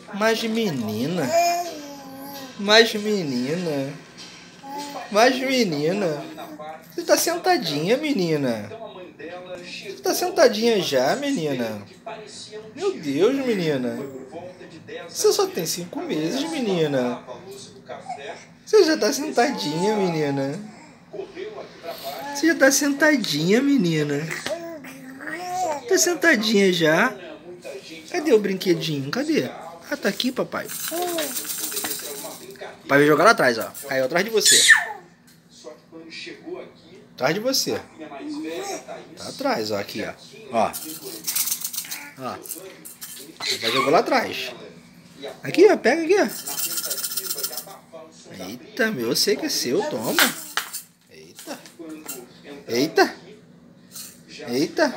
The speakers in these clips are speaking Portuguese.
Mas menina. Mas menina. Mas menina. Você tá sentadinha, menina. Você tá sentadinha já, menina. Meu Deus, menina. Você só tem 5 meses, menina. Você já tá sentadinha, menina. Você já tá sentadinha, menina. Tá sentadinha já. Cadê o brinquedinho? Cadê? Ah, tá aqui, papai. Papai vai jogar lá atrás, ó. Caiu atrás de você. Atrás de você. Tá atrás, ó. Aqui, ó. Ó. Ó. Papai jogou lá atrás. Aqui, ó. Pega aqui, ó. Eita, meu. Eu sei que é seu. Toma. Eita. Eita. Eita.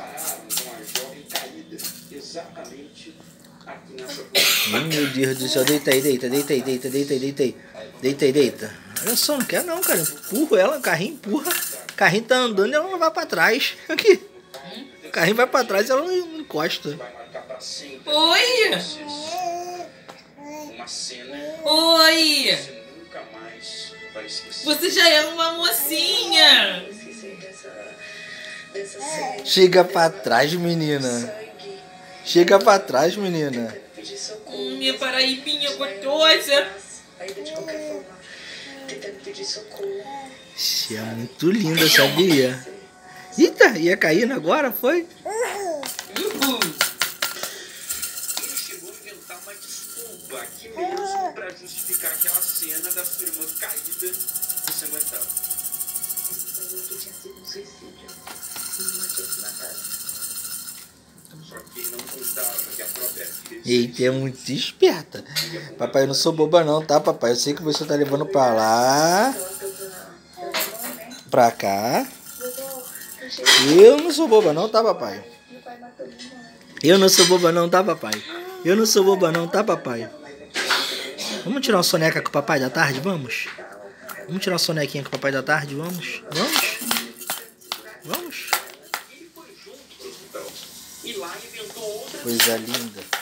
Meu Deus do céu. Deita aí, deita, deita aí, deita, deita aí, deita aí. Deita aí, deita. Olha só, não quer não, cara. Empurro ela, o carrinho empurra. O carrinho tá andando e ela não vai pra trás. Aqui. O carrinho vai pra trás e ela não encosta. Oi! Oi! Você já é uma mocinha! Chega pra trás, menina. Chega pra trás, menina. Minha paraíbinha gostosa. Você é muito linda, sabia? Eita, ia caindo agora, foi? Ele chegou a inventar uma desculpa aqui mesmo pra justificar aquela cena da sua irmã caída e ensanguentada. Ele falou que tinha sido um suicídio. E não tinha se matado. Só que ele não contava que a própria filha... Eita, é muito esperta. Papai, eu não sou boba não, tá, papai? Eu sei que você tá levando pra lá, pra cá. Eu não sou boba não, tá, papai? Eu não sou boba não, tá, papai? Eu não sou boba não, tá, papai? Vamos tirar uma soneca com o papai da tarde? Vamos? Vamos tirar uma sonequinha com o papai da tarde? Vamos? Vamos? Vamos? E lá inventou outra... Coisa linda.